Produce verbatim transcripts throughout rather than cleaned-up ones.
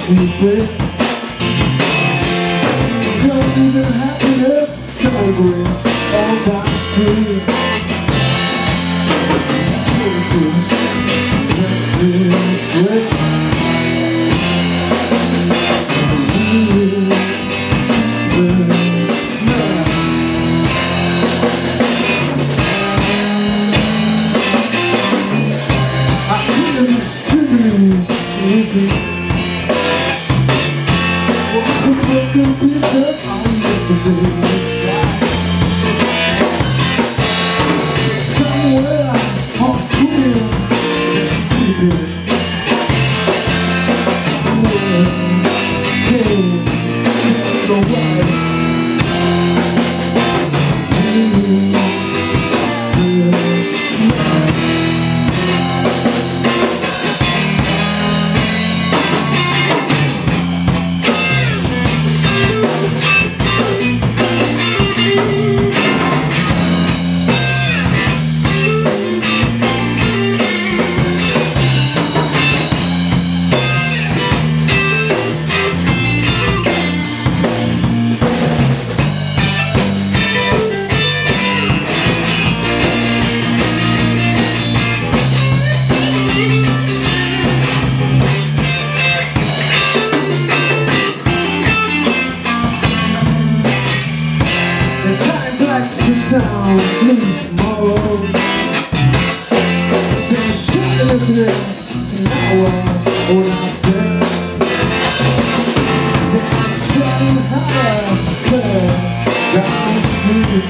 sleeping. Don't even happiness snowing all down the street. Restless, restless, restless. Broken pieces on yesterday's slide. Somewhere on clear and sleeping. Well, hey, there's no way. Down blue tomorrow. Then shut the place an hour when I'm dead. Then I'm trying hard to pass down the street.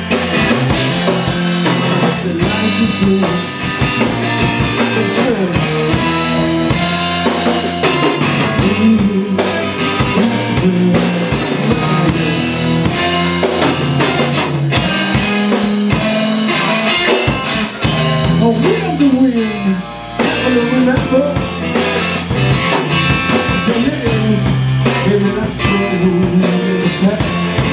The light you do is there. Remember the names in the last room in the back.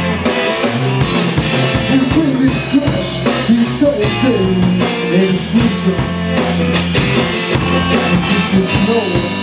And with this crush, he's so thin and squeezed up. And this is no